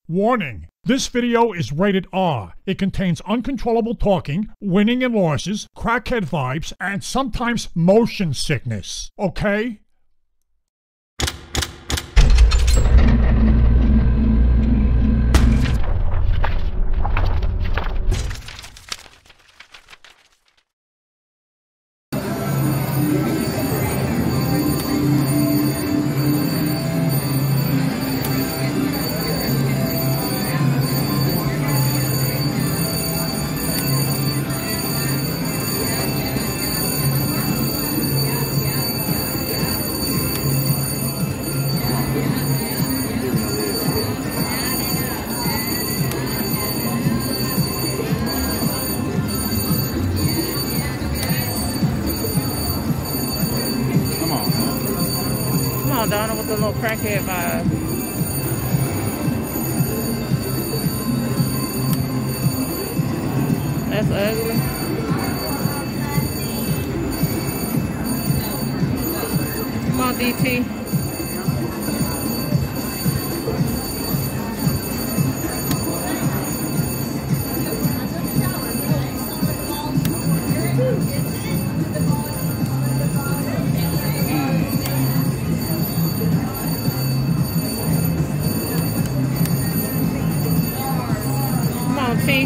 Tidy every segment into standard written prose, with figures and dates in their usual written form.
Warning! This video is rated R. It contains uncontrollable talking, winning and losses, crackhead vibes, and sometimes motion sickness. Okay? Donald with the little crackhead vibe. That's ugly. Come on, DT. T.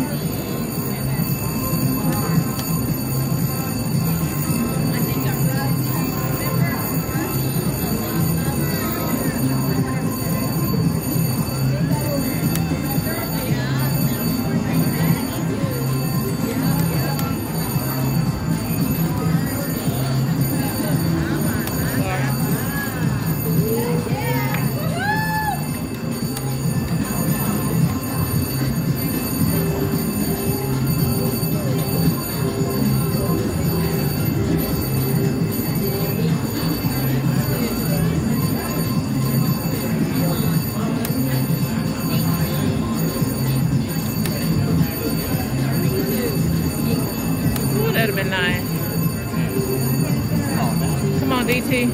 That'd have been nice. Come on, DT.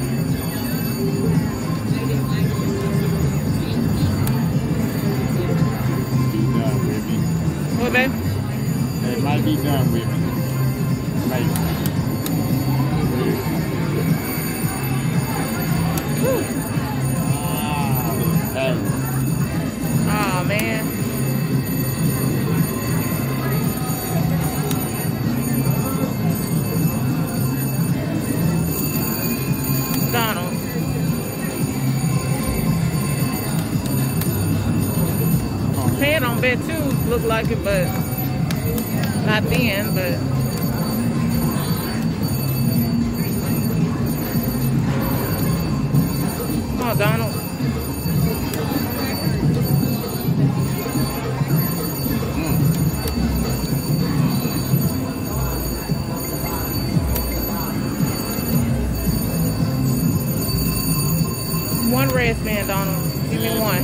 Done with me. What, babe? It might be done with me. Maybe. Hey. Oh, man. Donald. Head on bed too looked like it, but not then, but come on, Donald. One wristband, Donald. Give me one.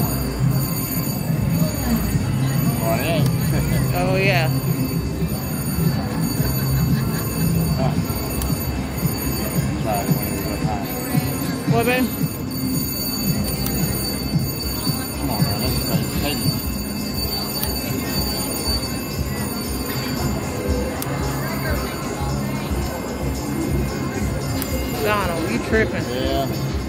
Oh, yeah. Try it when it was hot. What, babe? Come on, man. Let's take it. Donald, you tripping. Yeah.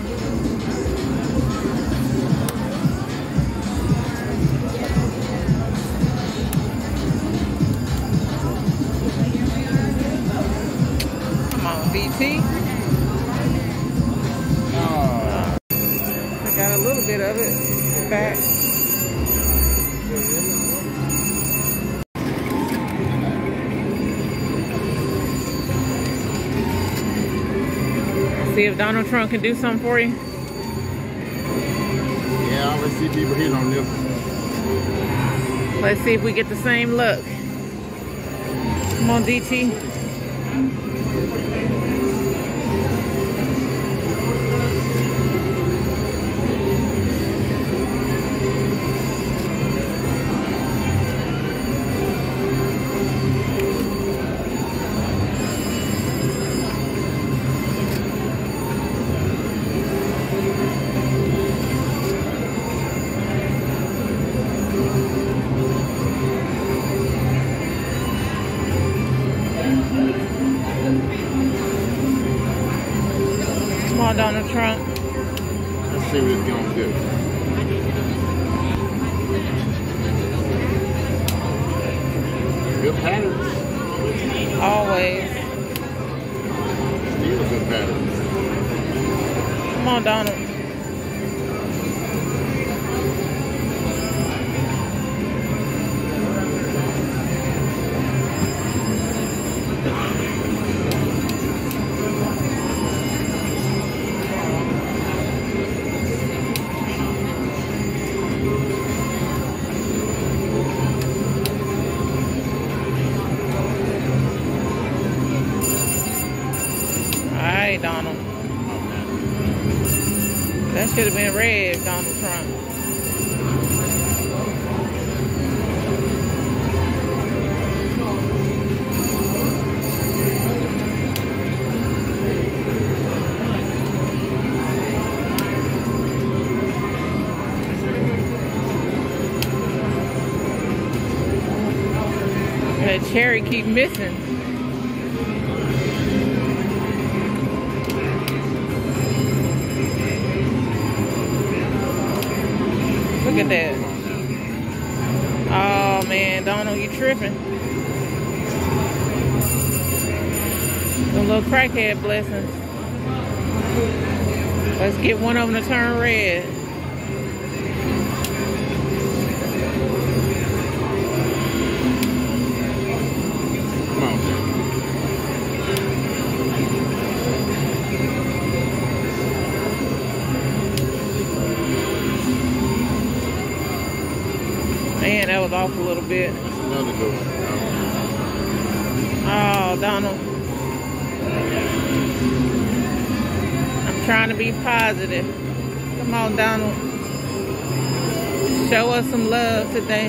BT. I got a little bit of it back. See if Donald Trump can do something for you. Yeah, I always see people hit on this. Let's see if we get the same look. Come on, DT. Trump. Let's see what it's gonna do. Good patterns. Always. Still good patterns. Come on, Donald. Donald. That should have been red, Donald Trump. That cherry keep missing. Look at that. Oh man, Donald, you tripping. Them little crackhead blessings. Let's get one of them to turn red. Come on. Man, that was off a little bit. That's another good one. Oh, Donald. I'm trying to be positive. Come on, Donald. Show us some love today.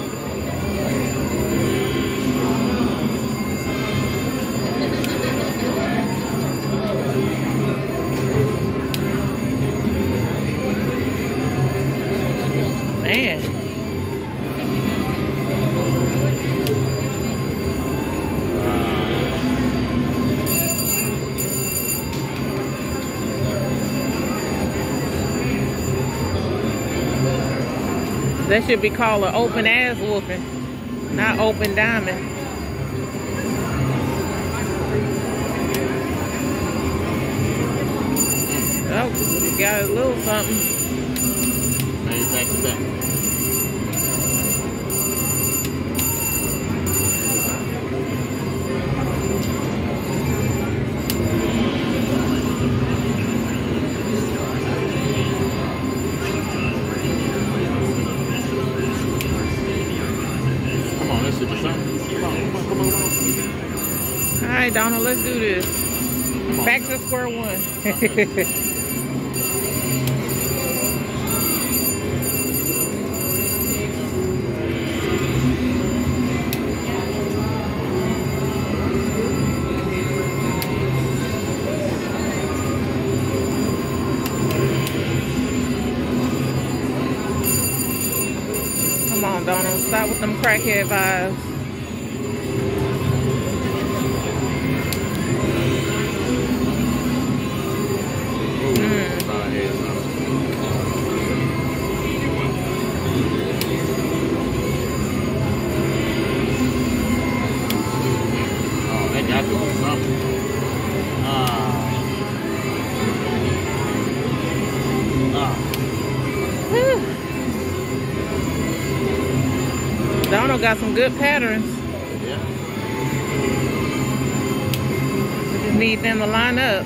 Man. That should be called an open ass whooping, not open diamond. Oh, we got a little something. Maybe back to back. All right, Donald, let's do this. Back to square one. Come on, Donald, stop with them crackhead vibes. Donald got some good patterns. Yeah. We just need them to line up.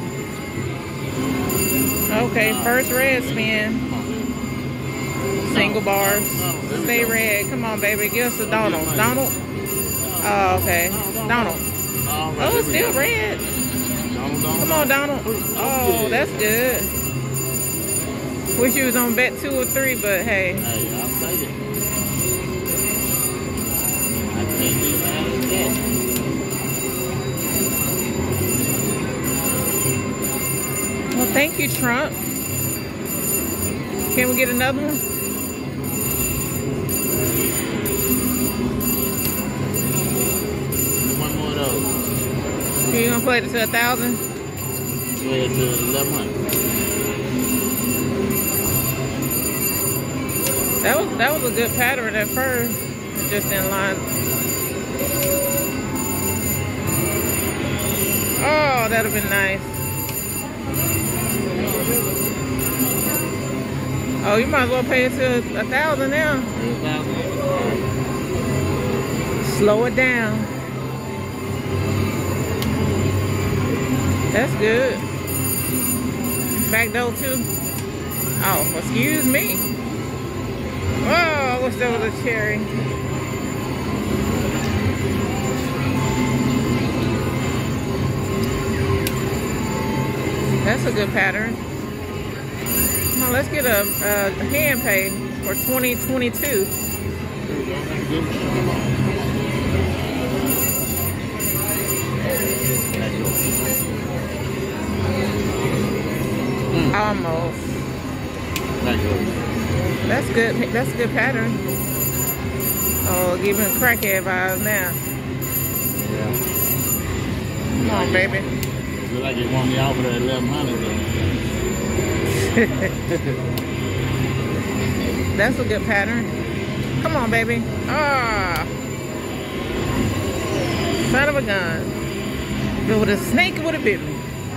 Okay, first red spin. Single bars. Stay red. Come on, baby. Give us a Donald. Donald? Oh, okay. Donald. Oh, it's still red. Come on, Donald. Oh, that's good. Wish you was on bet 2 or 3, but hey. Hey, I'll take it. Well, thank you, Trump. Can we get another one? One more of those. You gonna play it to 1,000? Play it to 1,100. That was a good pattern at first. It just didn't line. Oh, that'd have been nice. Oh, you might as well pay it to 1,000 now. Slow it down. That's good. Back door too. Oh, excuse me. Oh, I wish there was a cherry. That's a good pattern. Come on, let's get a hand pay for 2022. Almost. That's good. That's a good pattern. Oh, giving crackhead vibes now. Yeah. Come on, baby. Look like you want me out for that 1,100 though. That's a good pattern. Come on, baby. Ah. Son of a gun. If it was a snake, it would have bitten me.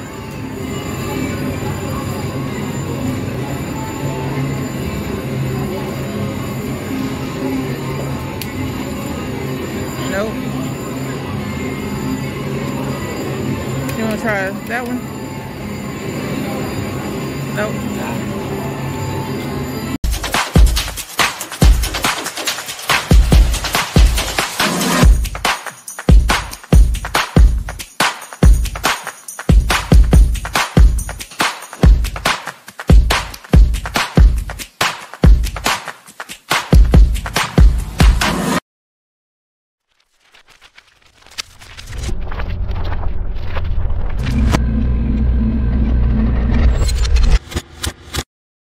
Nope. You want to try that one? Nope.